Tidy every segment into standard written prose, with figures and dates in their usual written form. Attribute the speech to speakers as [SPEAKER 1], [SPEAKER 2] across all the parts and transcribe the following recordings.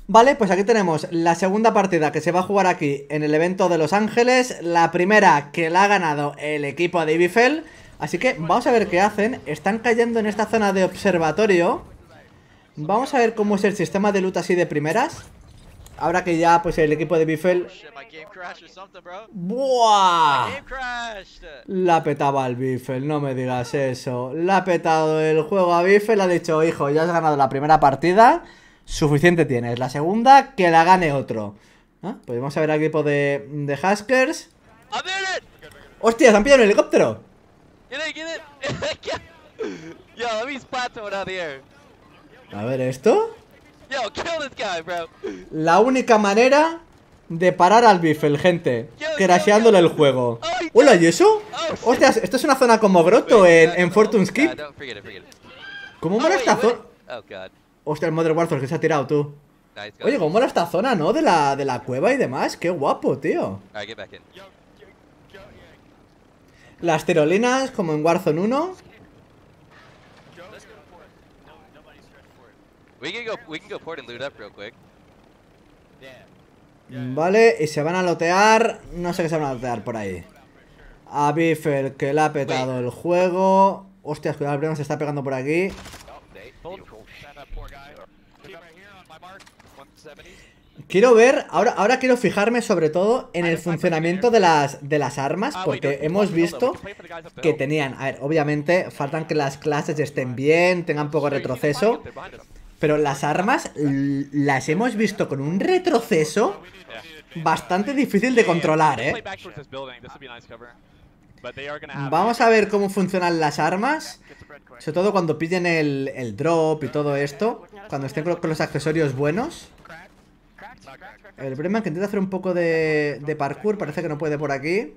[SPEAKER 1] Vale, pues aquí tenemos la segunda partida que se va a jugar aquí en el evento de Los Ángeles. La primera que la ha ganado el equipo de Ibifel. Así que vamos a ver qué hacen. Están cayendo en esta zona de observatorio. Vamos a ver cómo es el sistema de loot así de primeras. Ahora que ya pues el equipo de Ibifel... ¡Buah! La petaba al Bifel, no me digas eso. La ha petado el juego a Bifel. Ha dicho, hijo, ya has ganado la primera partida, suficiente tienes. La segunda, que la gane otro. ¿Ah? Pues vamos a ver al equipo de Huskers. ¡Hostia, se han pillado un helicóptero! A ver, ¿esto? La única manera de parar al Bifel, gente, crasheándole el juego. ¡Hola! ¿Y eso? ¡Hostias! Esto es una zona como Grotto en Fortune's Keep. ¿Cómo mola esta zona? Hostia, el Modern Warfare que se ha tirado, tú. Oye, ¿cómo mola esta zona, no? De la cueva y demás. ¡Qué guapo, tío! Las tirolinas, como en Warzone 1. Vale, y se van a lotear. No sé qué se van a lotear por ahí. A Bifel, que le ha petado el juego. Hostias, cuidado, el primo se está pegando por aquí. Quiero ver, ahora quiero fijarme sobre todo en el funcionamiento de las armas, porque hemos visto que tenían, a ver, obviamente faltan que las clases estén bien, tengan poco retroceso, pero las armas las hemos visto con un retroceso bastante difícil de controlar, ¿eh? Vamos a ver cómo funcionan las armas, sobre todo cuando pillen el drop y todo esto, cuando estén con los accesorios buenos. El problema es que intenta hacer un poco de parkour. Parece que no puede por aquí.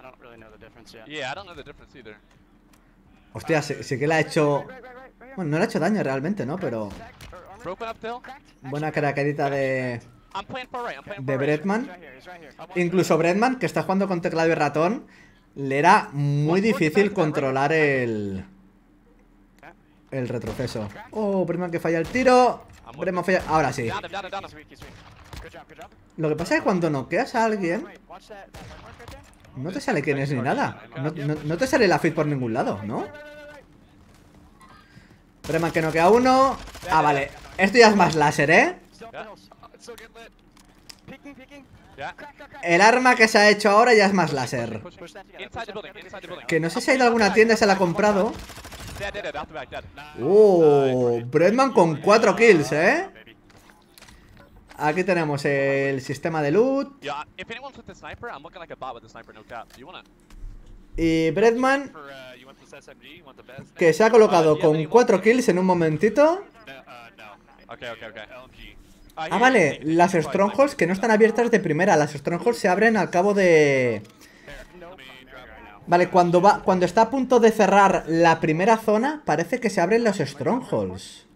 [SPEAKER 1] Hostia, sí que le ha hecho... Bueno, no le ha hecho daño realmente, ¿no? Pero... buena caracarita de Breadman. Incluso Breadman, que está jugando con teclado y ratón, le era muy difícil controlar el retroceso. Oh, Breadman que falla el tiro. Breadman falla... Ahora sí. Lo que pasa es que cuando noqueas a alguien no te sale quién es ni nada. No te sale la feed por ningún lado, ¿no? Breadman que noquea a uno. Ah, vale. Esto ya es más láser, ¿eh? El arma que se ha hecho ahora ya es más láser. Que no sé si ha ido a alguna tienda y se la ha comprado. Breadman con 4 kills, ¿eh? Aquí tenemos el sistema de loot. Y Breadman, que se ha colocado con 4 kills en un momentito. Ah, vale, las strongholds que no están abiertas de primera. Las strongholds se abren al cabo de... Vale, cuando está a punto de cerrar la primera zona, parece que se abren los strongholds.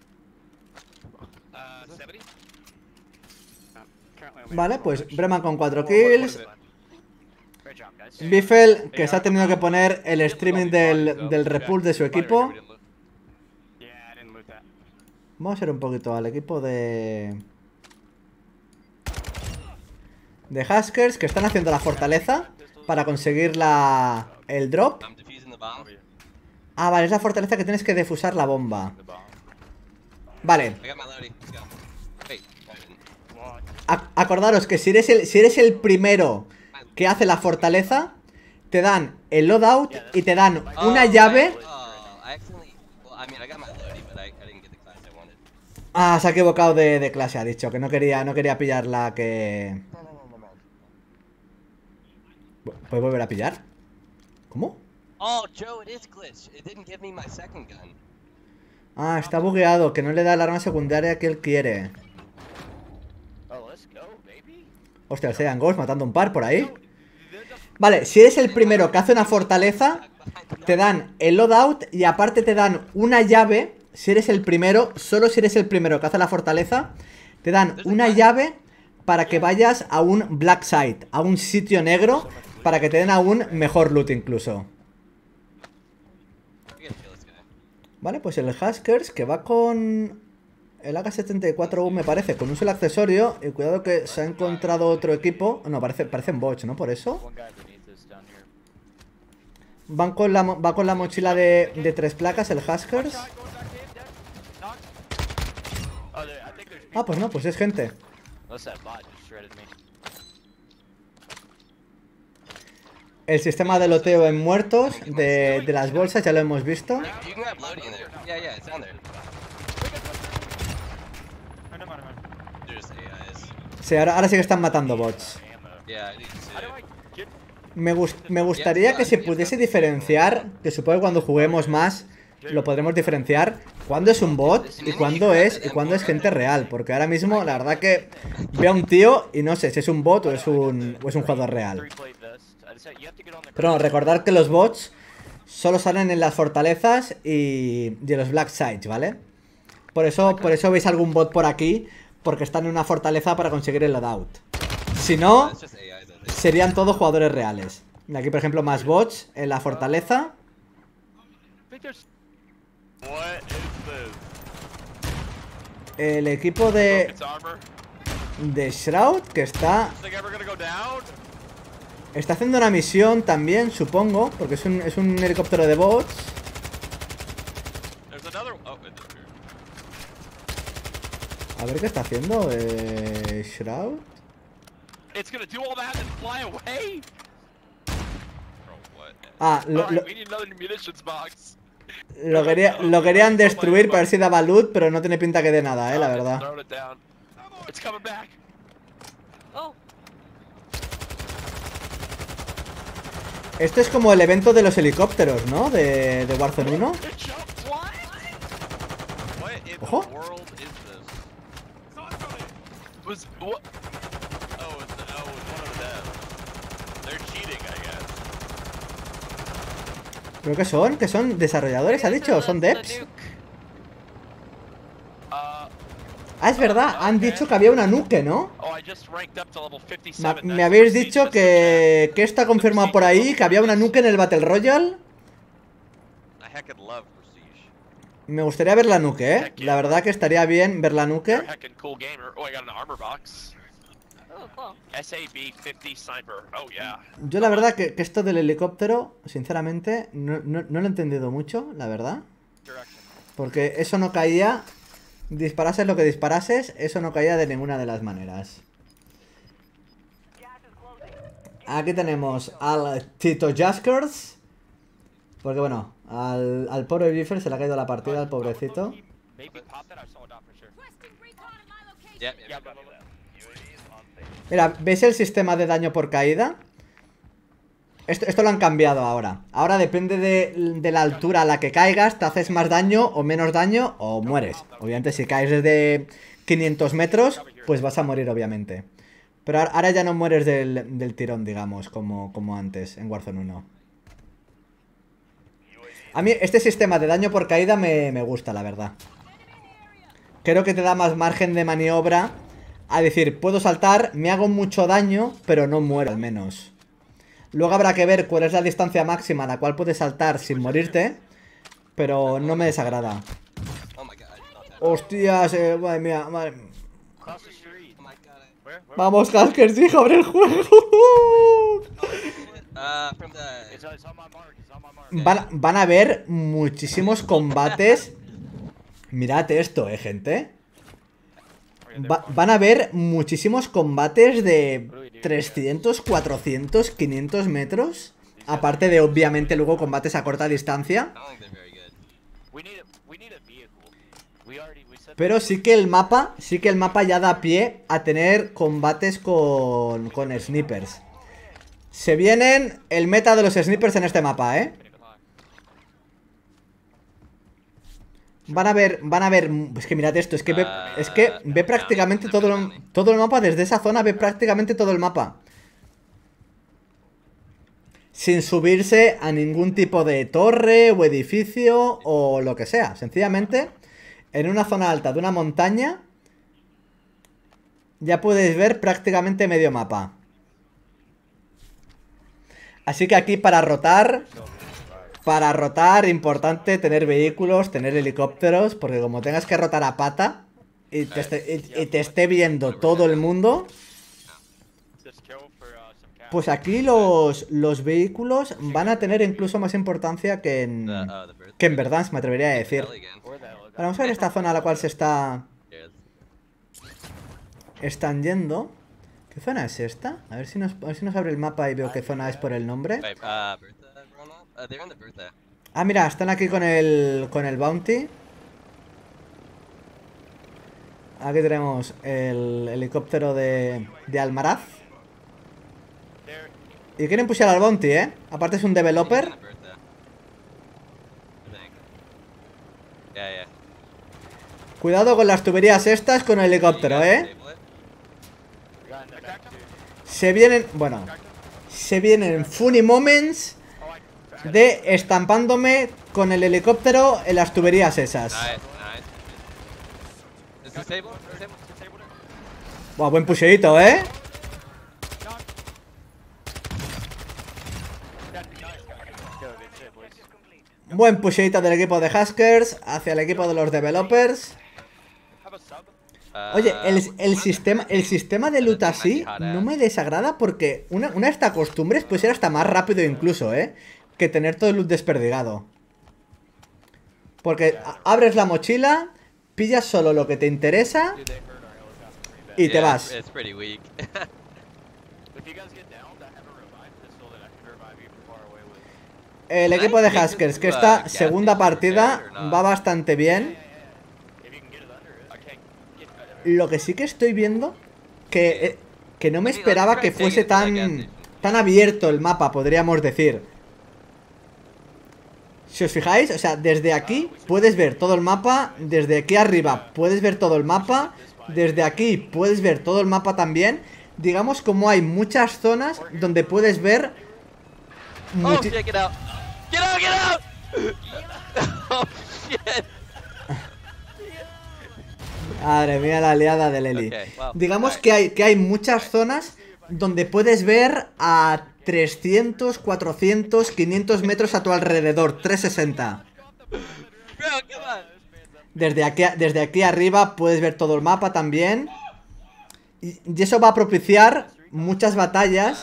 [SPEAKER 1] Vale, pues Breadman con 4 kills. Bifel, que se ha tenido que poner el streaming del repull de su equipo. Vamos a ir un poquito al equipo de Huskers, que están haciendo la fortaleza para conseguir el drop. Ah, vale, es la fortaleza que tienes que defusar la bomba. Vale. Acordaros que si eres el primero que hace la fortaleza, te dan el loadout y te dan una llave. Ah, se ha equivocado de clase, ha dicho que no quería pillar la que... ¿Puedes volver a pillar? ¿Cómo? Ah, está bugueado, que no le da el arma secundaria que él quiere. Hostia, el Saiyan Ghost matando un par por ahí. Vale, si eres el primero que hace una fortaleza, te dan el loadout y aparte te dan una llave. Si eres el primero, solo si eres el primero que hace la fortaleza, te dan una llave para que vayas a un black site, a un sitio negro, para que te den aún mejor loot incluso. Vale, pues el Huskers que va con El AK-74U me parece, con un solo accesorio. Y cuidado que se ha encontrado otro equipo. No, parecen bots, ¿no? Por eso. Va con la mochila de 3 placas, el Huskers. Ah, pues no, pues es gente. El sistema de loteo en muertos de las bolsas ya lo hemos visto. Sí, ahora sí que están matando bots. Me gustaría que se pudiese diferenciar, que supongo que cuando juguemos más lo podremos diferenciar, cuándo es un bot y cuándo es gente real. Porque ahora mismo la verdad que veo a un tío y no sé si es un bot o es un jugador real. Pero no, recordad que los bots solo salen en las fortalezas y en los black sites, ¿vale? Por eso veis algún bot por aquí, porque están en una fortaleza para conseguir el loadout. Si no, serían todos jugadores reales. Aquí, por ejemplo, más bots en la fortaleza. El equipo de Shroud, que está haciendo una misión también, supongo, porque es un helicóptero de bots. A ver qué está haciendo Shroud. Ah, lo querían destruir para ver si daba loot, pero no tiene pinta que dé nada, la verdad. Esto es como el evento de los helicópteros, ¿no? De Warzone 1. ¡Ojo! ¿Pero qué son? ¿Qué son? ¿Desarrolladores, ha dicho? ¿Son devs? Ah, es verdad, han dicho que había una nuke, ¿no? Me habéis dicho que esto ha confirmado por ahí, que había una nuke en el Battle Royale. Me gustaría ver la nuke, ¿eh? La verdad que estaría bien ver la nuke. Yo la verdad que esto del helicóptero, sinceramente, no lo he entendido mucho, la verdad. Porque eso no caía. Disparases lo que disparases, eso no caía de ninguna de las maneras. Aquí tenemos al Tito Jaskers. Porque bueno, al pobre Biffer se le ha caído la partida, al pobrecito. Mira, ¿veis el sistema de daño por caída? Esto lo han cambiado ahora. Ahora depende de la altura a la que caigas, te haces más daño o menos daño o mueres. Obviamente si caes desde 500 metros, pues vas a morir obviamente. Pero ahora ya no mueres del tirón, digamos, como antes en Warzone 1. A mí este sistema de daño por caída me gusta, la verdad. Creo que te da más margen de maniobra. A decir, puedo saltar, me hago mucho daño, pero no muero al menos. Luego habrá que ver cuál es la distancia máxima a la cual puedes saltar sin morirte. Pero no me desagrada. Hostias, madre mía, madre mía. Vamos, Huskers, hijo, abre el juego. Van a haber muchísimos combates. Mirad esto, gente. Van a haber muchísimos combates de 300, 400, 500 metros. Aparte de, obviamente, luego combates a corta distancia. Pero sí que el mapa ya da pie a tener combates con snipers. Se vienen el meta de los snipers en este mapa, Van a ver, es que mirad esto, es que ve prácticamente todo el mapa, desde esa zona ve prácticamente todo el mapa. Sin subirse a ningún tipo de torre o edificio o lo que sea. Sencillamente, en una zona alta de una montaña, ya podéis ver prácticamente medio mapa. Así que aquí para rotar, importante tener vehículos, tener helicópteros, porque como tengas que rotar a pata, y te esté viendo todo el mundo, pues aquí los vehículos van a tener incluso más importancia que en Verdansk, me atrevería a decir. Ahora vamos a ver esta zona a la cual están yendo. ¿Qué zona es esta? A ver si nos abre el mapa y veo qué zona es por el nombre. Ah, mira, están aquí con el Bounty. Aquí tenemos el helicóptero de Almaraz. Y quieren pushear al Bounty, ¿eh? Aparte es un developer. Cuidado con las tuberías estas con el helicóptero, ¿eh? Se vienen... Bueno, se vienen funny moments de estampándome con el helicóptero en las tuberías esas. Buah, buen pusheito, ¿eh? Buen pusheito del equipo de Huskers hacia el equipo de los developers. Oye, el sistema de loot así no me desagrada porque una de estas costumbres puede ser hasta más rápido incluso, ¿eh? Que tener todo el loot desperdigado. Porque abres la mochila, pillas solo lo que te interesa y te vas. El equipo de Huskers, que esta segunda partida va bastante bien. Lo que sí que estoy viendo que no me esperaba que fuese tan abierto el mapa, podríamos decir. Si os fijáis, o sea, desde aquí puedes ver todo el mapa. Desde aquí arriba puedes ver todo el mapa. Desde aquí puedes ver todo el mapa también. Digamos como hay muchas zonas donde puedes ver
[SPEAKER 2] Get out! Oh, shit.
[SPEAKER 1] Madre mía, la aliada de Leli.
[SPEAKER 2] Okay, well,
[SPEAKER 1] digamos que hay muchas zonas donde puedes ver a 300, 400, 500 metros a tu alrededor, 360. Desde aquí arriba puedes ver todo el mapa también. Y eso va a propiciar muchas batallas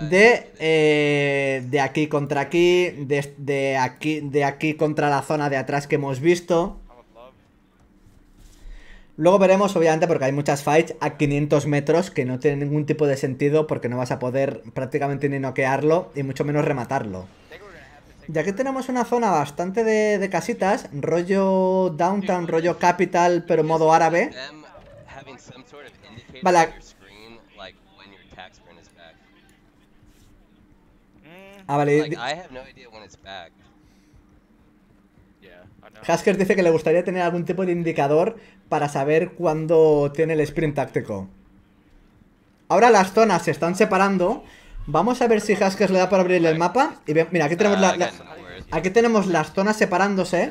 [SPEAKER 1] de aquí contra aquí, de aquí contra la zona de atrás que hemos visto. Luego veremos, obviamente, porque hay muchas fights a 500 metros que no tienen ningún tipo de sentido porque no vas a poder prácticamente ni noquearlo y mucho menos rematarlo. Y aquí tenemos una zona bastante de casitas, rollo downtown, rollo capital, pero modo árabe. Vale. Ah, vale. Huskers dice que le gustaría tener algún tipo de indicador para saber cuándo tiene el sprint táctico. Ahora las zonas se están separando. Vamos a ver si Huskers le da para abrir el mapa. Y mira, aquí tenemos aquí tenemos las zonas separándose.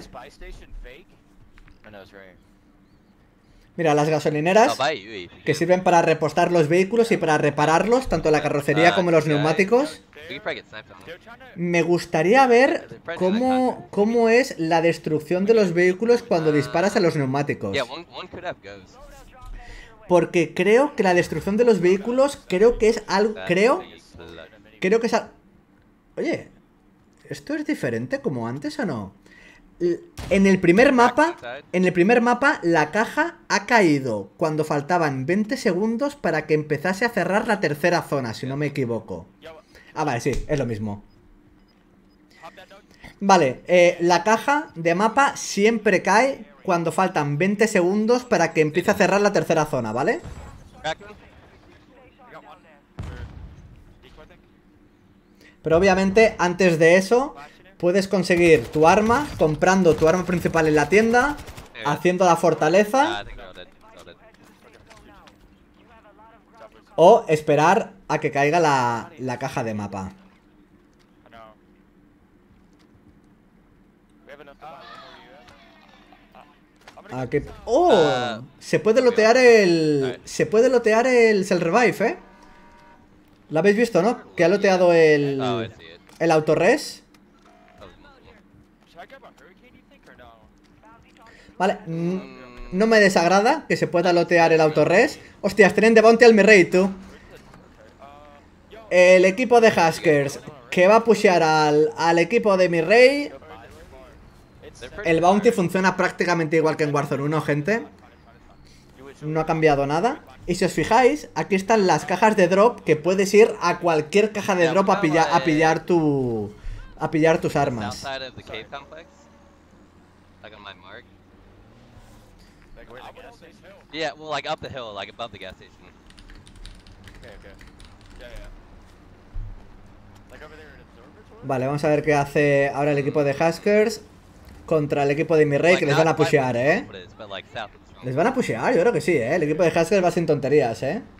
[SPEAKER 1] Mira, las gasolineras que sirven para repostar los vehículos y para repararlos, tanto la carrocería como los neumáticos. Me gustaría ver cómo es la destrucción de los vehículos cuando disparas a los neumáticos. Porque creo que la destrucción de los vehículos creo que es algo... Creo que es algo... Oye, ¿esto es diferente como antes o no? En el primer mapa, la caja ha caído cuando faltaban 20 segundos para que empezase a cerrar la tercera zona, si no me equivoco. Ah, vale, sí, es lo mismo. Vale, la caja de mapa siempre cae cuando faltan 20 segundos para que empiece a cerrar la tercera zona, ¿vale? Pero obviamente, antes de eso, puedes conseguir tu arma comprando tu arma principal en la tienda, haciendo la fortaleza, o esperar a que caiga la caja de mapa. Aquí... ¡Oh! Se puede lotear el... Se puede lotear el Self Revive, ¿eh? ¿Lo habéis visto, no? Que ha loteado el autorres. Vale, no me desagrada que se pueda lotear el autorres. Hostias, tienen de bounty al mi rey, tú. El equipo de Huskers que va a pushear al equipo de mi rey. El bounty funciona prácticamente igual que en Warzone 1, gente. No ha cambiado nada. Y si os fijáis, aquí están las cajas de drop, que puedes ir a cualquier caja de drop a pillar tus armas.
[SPEAKER 2] Yeah, well, like up the hill, like above the gas station.
[SPEAKER 1] Vale, vamos a ver qué hace ahora el equipo de Huskers contra el equipo de mi rey, que les van a pushear, Les van a pushear, yo creo que sí, El equipo de Huskers va sin tonterías,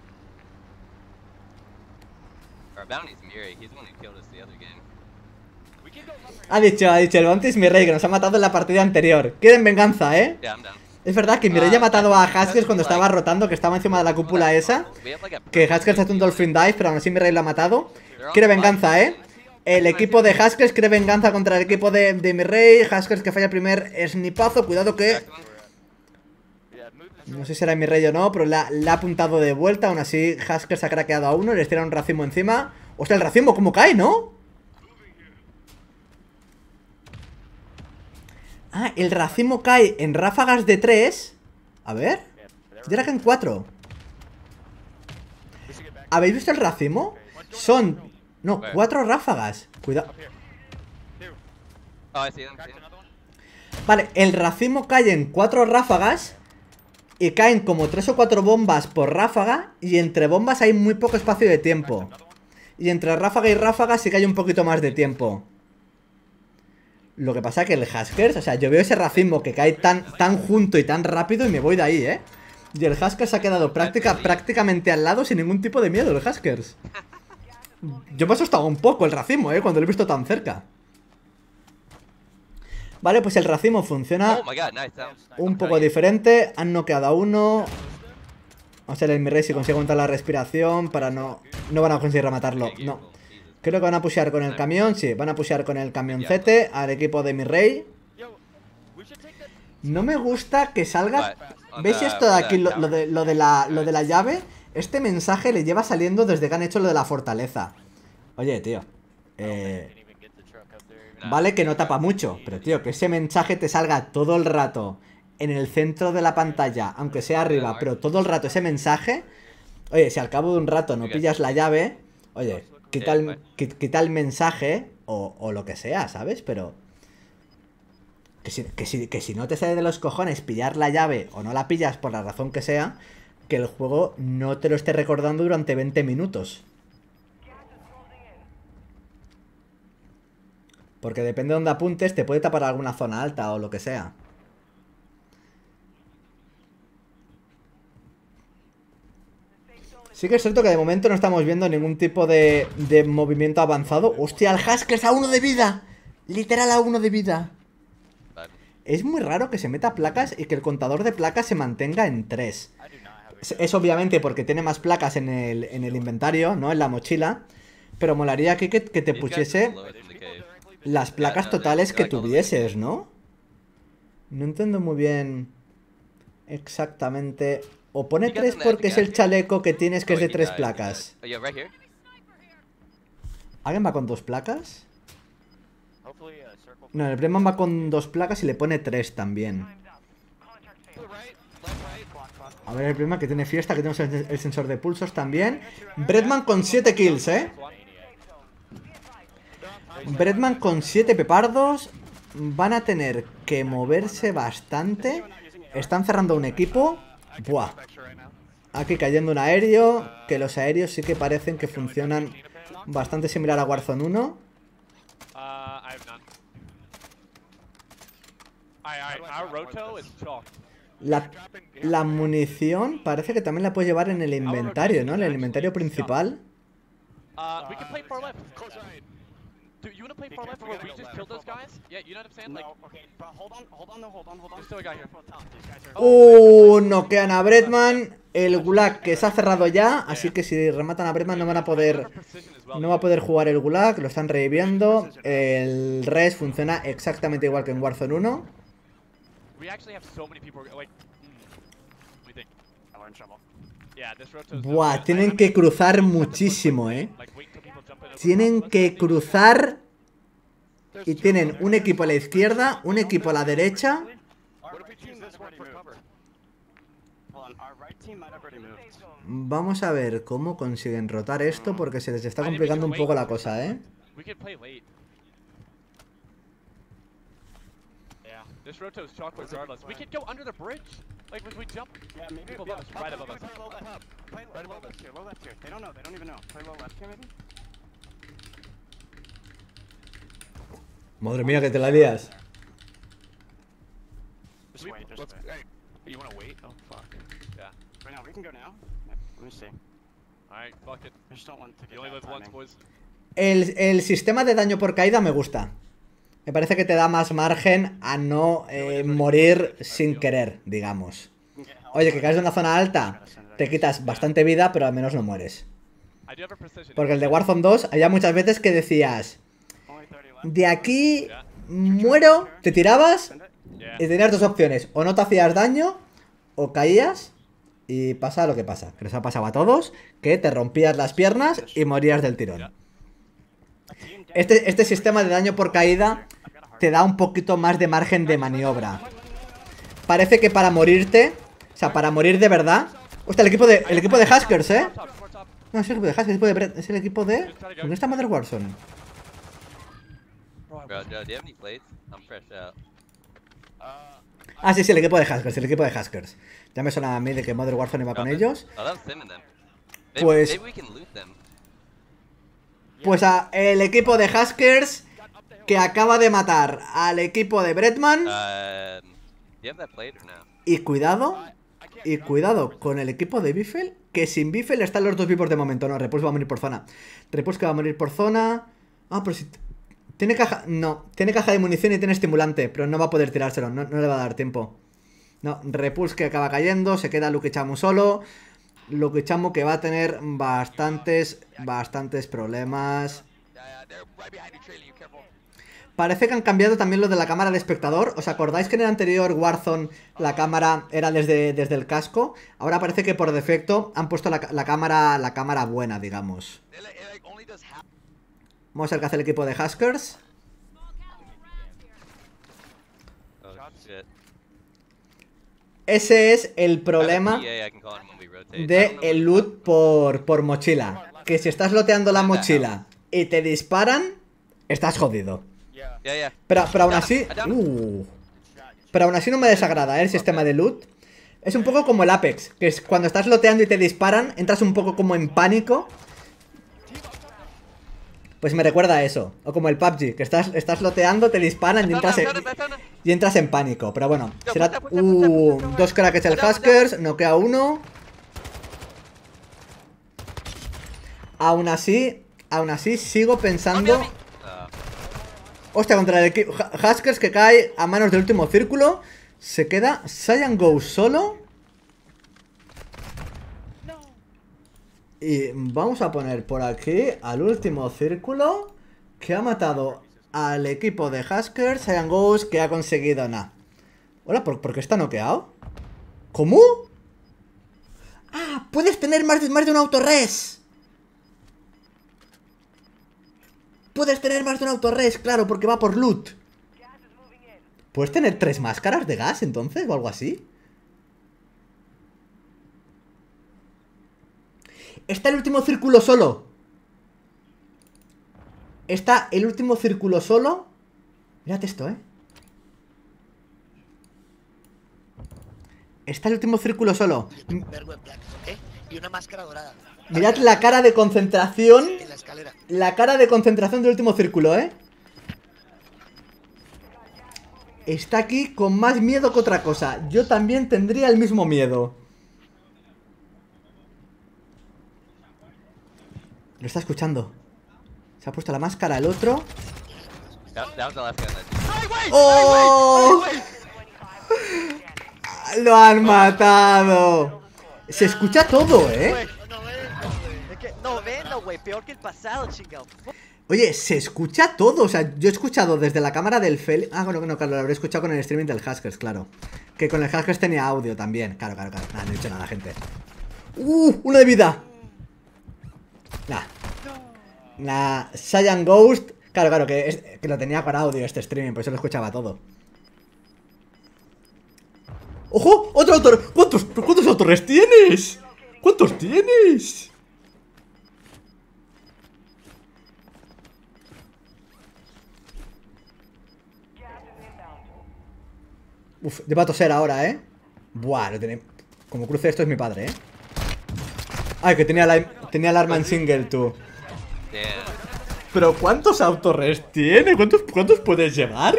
[SPEAKER 1] Ha dicho, el bounty es mi rey, que nos ha matado en la partida anterior. Quieren venganza, Es verdad que mi rey ya ha matado a Huskers cuando estaba rotando, que estaba encima de la cúpula esa. Que Huskers hace un Dolphin Dive, pero aún así mi rey lo ha matado. Quiere venganza, El equipo de Huskers quiere venganza contra el equipo de mi rey. Huskers que falla el primer snipazo. Cuidado que... No sé si era mi rey o no, pero le ha apuntado de vuelta. Aún así Huskers ha craqueado a uno. Les tira un racimo encima. Hostia, el racimo cómo cae, ¿no? Ah, el racimo cae en ráfagas de 3. A ver. Yo era que en 4. ¿Habéis visto el racimo? Son... No, 4 ráfagas. Cuidado. Vale, el racimo cae en 4 ráfagas. Y caen como 3 o 4 bombas por ráfaga. Y entre bombas hay muy poco espacio de tiempo. Y entre ráfaga y ráfaga sí que hay un poquito más de tiempo. Lo que pasa es que el Huskers, o sea, yo veo ese racimo que cae tan junto y tan rápido y me voy de ahí, Y el Huskers se ha quedado prácticamente al lado sin ningún tipo de miedo, el Huskers. Yo me he asustado un poco el racimo, cuando lo he visto tan cerca. Vale, pues el racimo funciona un poco diferente. Han noqueado a uno. Vamos a ver el mi rey si consigue aguantar la respiración para no van a conseguir rematarlo, no. Creo que van a pushear con el camión, sí, van a pushear con el camioncete al equipo de mi rey. No me gusta que salga... ¿Veis esto de aquí, lo de la llave? Este mensaje le lleva saliendo desde que han hecho lo de la fortaleza. Oye, tío. Vale que no tapa mucho, pero tío, que ese mensaje te salga todo el rato en el centro de la pantalla, aunque sea arriba, pero todo el rato ese mensaje. Oye, si al cabo de un rato no pillas la llave, oye, quita el mensaje o lo que sea, ¿sabes? Pero... Que si no te sale de los cojones pillar la llave o no la pillas por la razón que sea, que el juego no te lo esté recordando durante 20 minutos. Porque depende de dónde apuntes, te puede tapar alguna zona alta o lo que sea. Sí que es cierto que de momento no estamos viendo ningún tipo de movimiento avanzado. ¡Hostia, el Huskers a 1 de vida! Literal a 1 de vida. Es muy raro que se meta placas y que el contador de placas se mantenga en 3. Es obviamente porque tiene más placas en el inventario, ¿no? En la mochila. Pero molaría aquí que te pusiese las placas totales que tuvieses, ¿no? No entiendo muy bien exactamente. O pone 3 porque es el chaleco que tienes que es de 3 placas. ¿Alguien va con 2 placas? No, el Bredman va con 2 placas y le pone 3 también. A ver el Bredman que tiene fiesta, que tenemos el sensor de pulsos también. Bredman con 7 kills, Bredman con 7 pepardos. Van a tener que moverse bastante. Están cerrando un equipo. Buah. Aquí cayendo un aéreo. Que los aéreos sí que parecen que funcionan bastante similar a Warzone 1. La munición parece que también la puedes llevar en el inventario, ¿no? En el inventario principal. Noquean a Bredman. El Gulag que se ha cerrado ya. Así que si rematan a Bredman no va a poder jugar el Gulag. Lo están reviviendo. El res funciona exactamente igual que en Warzone 1. Buah, tienen que cruzar muchísimo, Tienen que cruzar. Y tienen un equipo a la izquierda, un equipo a la derecha. Vamos a ver cómo consiguen rotar esto, porque se les está complicando un poco la cosa,
[SPEAKER 2] This roto's chalk regardless. We could go under the bridge. Like if we jump. Yeah, maybe people above us, right above us. Play low left. Play low left here. Low left here. They don't know. They don't even know. Play low left here, maybe.
[SPEAKER 1] Madre mía, que te la lías.
[SPEAKER 2] Just wait. Just wait. Hey, you wanna wait? Oh fuck. Yeah. Right now, we can go now. Let me see. Alright, fuck it. I just don't want to get. You only live once, boys.
[SPEAKER 1] El sistema de daño por caída me gusta. Me parece que te da más margen a no morir sin querer, digamos. Oye, que caes de una zona alta, te quitas bastante vida, pero al menos no mueres. Porque el de Warzone 2, había muchas veces que decías: de aquí muero, te tirabas y tenías dos opciones. O no te hacías daño, o caías y pasa lo que pasa. Que les ha pasado a todos, que te rompías las piernas y morías del tirón. Este sistema de daño por caída te da un poquito más de margen de maniobra. Parece que para morirte, o sea, para morir de verdad. Hostia, el equipo de Huskers, No, es el equipo de Huskers, es el equipo de... ¿Dónde está Mother Warzone? Ah, sí, el equipo de Huskers, Ya me sonaba a mí de que Mother Warzone iba con ellos. Pues el equipo de Huskers que acaba de matar al equipo de Bretman. Y cuidado con el equipo de Biffle, que sin Biffle están los dos vivos de momento. No, Repulse va a morir por zona. Repulse que va a morir por zona. Ah, pero si... Tiene caja... No, tiene caja de munición y tiene estimulante, pero no va a poder tirárselo, no le va a dar tiempo. No, Repulse que acaba cayendo, se queda Luke Chamu solo. Luke Chamu que va a tener bastantes problemas. Parece que han cambiado también lo de la cámara de espectador. ¿Os acordáis que en el anterior Warzone la cámara era desde el casco? Ahora parece que por defecto han puesto la cámara buena, digamos. Vamos a ver qué hace el equipo de Huskers. Ese es el problema de el loot por mochila. Que si estás looteando la mochila y te disparan, estás jodido. Pero aún así... Pero aún así no me desagrada, el sistema de loot. Es un poco como el Apex, que es cuando estás looteando y te disparan, entras un poco como en pánico. Pues me recuerda a eso. O como el PUBG, que estás looteando, te disparan y entras en pánico. Pero bueno, será... dos crackers el Huskers, noquea uno. Aún así, sigo pensando... Hostia, contra el equipo Huskers que cae a manos del último círculo. Se queda Cyan Ghost solo. Y vamos a poner por aquí al último círculo, que ha matado al equipo de Huskers. Cyan Ghost que ha conseguido nada. Hola, ¿por qué está noqueado? ¿Cómo? Ah, puedes tener más de un autorres. Puedes tener más de un autorres, claro, porque va por loot. ¿Puedes tener 3 máscaras de gas entonces o algo así? Está el último círculo solo. Está el último círculo solo. Mírate esto, Está el último círculo solo.
[SPEAKER 3] Y una máscara dorada.
[SPEAKER 1] Mirad la cara de concentración. La cara de concentración del último círculo, Está aquí con más miedo que otra cosa. Yo también tendría el mismo miedo. Lo está escuchando. Se ha puesto la máscara el otro. ¡Oh! ¡Lo han matado! Se escucha todo,
[SPEAKER 4] No, güey, peor que el pasado, chingado.
[SPEAKER 1] Oye, se escucha todo. O sea, yo he escuchado desde la cámara del Félix. Ah, bueno, no, claro, lo habré escuchado con el streaming del Huskers, claro. Que con el Huskers tenía audio también. Claro. Nada, no he dicho nada, gente. Una de vida. Nah, Cyan Ghost. Claro, que lo tenía con audio este streaming, por eso lo escuchaba todo. ¡Ojo! ¡Otro autor! ¿Cuántos autores tienes? ¿Cuántos tienes? Uf, lleva a toser ahora, ¿eh? Buah, lo tenía... Como cruce esto es mi padre, ¿eh? Ay, que tenía el arma en single, tú. Pero ¿cuántos autorres tiene? ¿Cuántos puedes llevar?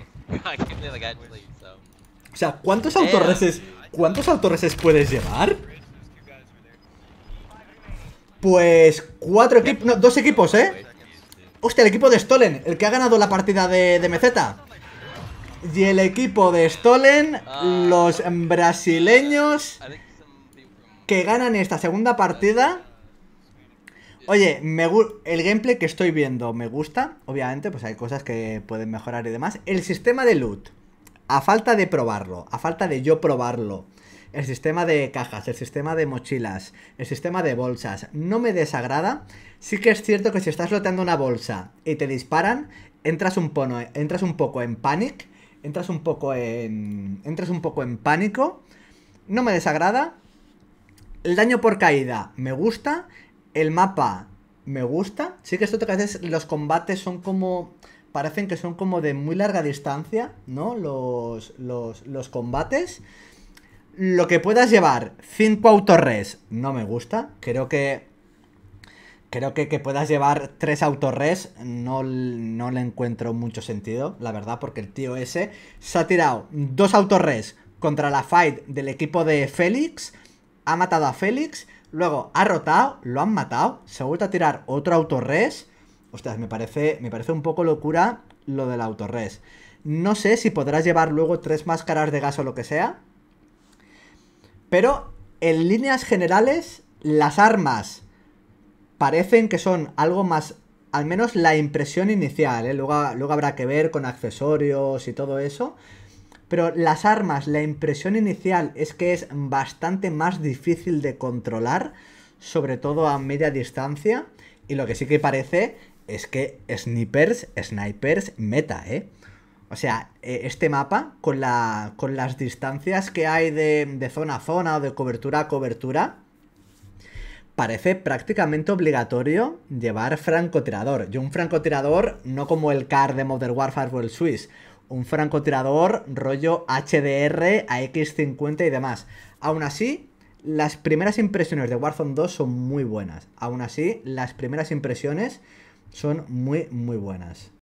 [SPEAKER 1] O sea, ¿cuántos autorreses puedes llevar? Pues 4 equipos, no, 2 equipos, ¿eh? Hostia, el equipo de Stolen, el que ha ganado la partida de MZ. Y el equipo de Stolen, los brasileños que ganan esta segunda partida. Oye, el gameplay que estoy viendo me gusta. Obviamente, pues hay cosas que pueden mejorar y demás. El sistema de loot, a falta de probarlo, a falta de yo probarlo, el sistema de cajas, el sistema de mochilas, el sistema de bolsas, no me desagrada. Sí que es cierto que si estás loteando una bolsa y te disparan, entras un poco en panic, entras un poco en pánico. No me desagrada. El daño por caída me gusta. El mapa me gusta. Sí que esto que a veces los combates son como... Parecen que son como de muy larga distancia, ¿no? Los combates. Lo que puedas llevar 5 autorres no me gusta. Creo que puedas llevar 3 autorres no le encuentro mucho sentido, la verdad, porque el tío ese se ha tirado 2 autorres contra la fight del equipo de Félix, ha matado a Félix, luego ha rotado, lo han matado, se ha vuelto a tirar otro autorres. Ostras, me parece un poco locura lo del autorres. No sé si podrás llevar luego 3 máscaras de gas o lo que sea, pero en líneas generales las armas parecen que son algo más, al menos la impresión inicial, ¿eh? Luego habrá que ver con accesorios y todo eso. Pero las armas, la impresión inicial es que es bastante más difícil de controlar, sobre todo a media distancia. Y lo que sí que parece es que snipers meta, ¿eh? O sea, este mapa, con las distancias que hay de zona a zona o de cobertura a cobertura, parece prácticamente obligatorio llevar francotirador. Yo un francotirador, no como el CAR de Modern Warfare o el Swiss, un francotirador rollo HDR, AX50 y demás. Aún así, las primeras impresiones de Warzone 2 son muy buenas. Aún así, las primeras impresiones son muy buenas.